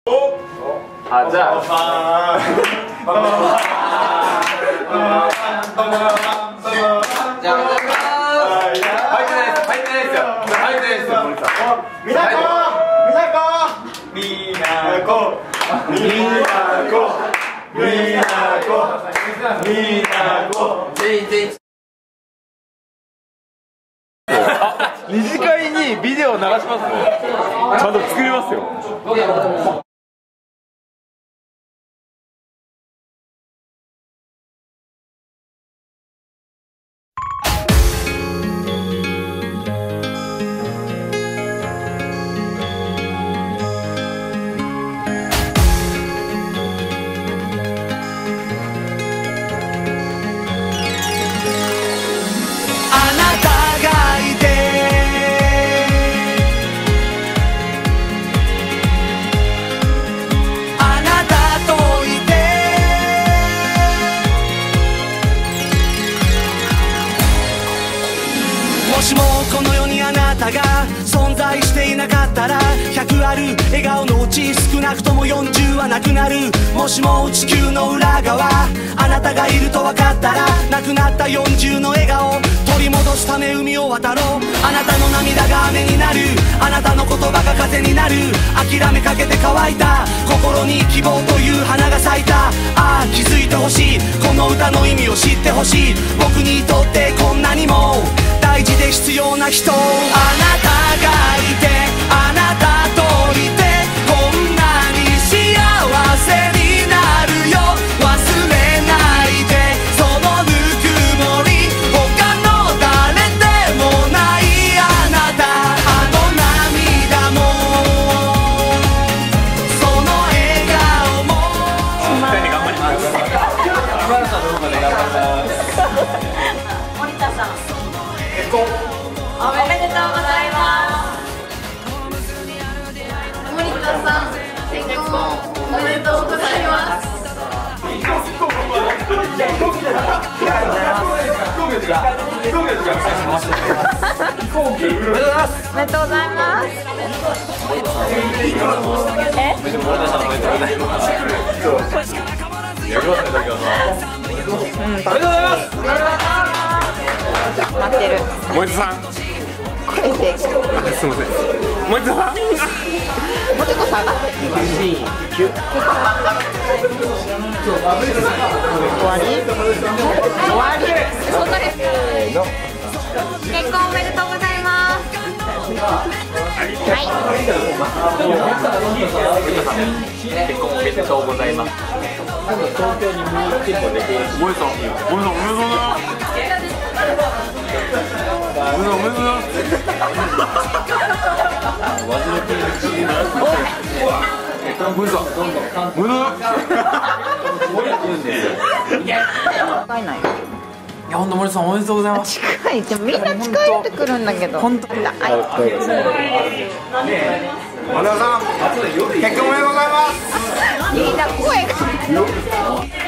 あ、じゃあ二次会にビデオ流しますね。ちゃんと作りますよ。 もしもこの世にあなたが存在していなかったら100ある笑顔のうち少なくとも40はなくなる。もしも地球の裏側あなたがいると分かったらなくなった40の笑顔取り戻すため海を渡ろう。あなたの涙が雨になる。あなたの言葉が風になる。諦めかけて乾いた心に希望という花が咲いた。ああ気づいてほしい。この歌の意味を知ってほしい。僕にとってこんなにも大事で必要な人。あなたがいてあなたといてこんなに幸せになるよ。忘れないでそのぬくもり。他の誰でもないあなた。あの涙もその笑顔も。 絶対に頑張ります。今田さんの方で頑張ります。 森田さん結婚おめでとうございます。森田さん結婚おめでとうございます。おめでとうございます。待ってる。 森田さん。 これで。 すみません。森田さん。 もうちょっと下がって。終わり？終わり。そんなです。結婚おめでとうございます。はい。 結婚おめでとうございます。東京にもう一個できる。森田さん、おめでとうございます。おめでとうございます。 いや、本当森さんおめでとうございます。近い、でもみんな近寄ってくるんだけど。本当。森田さん、結婚おめでとうございます。みんな声が。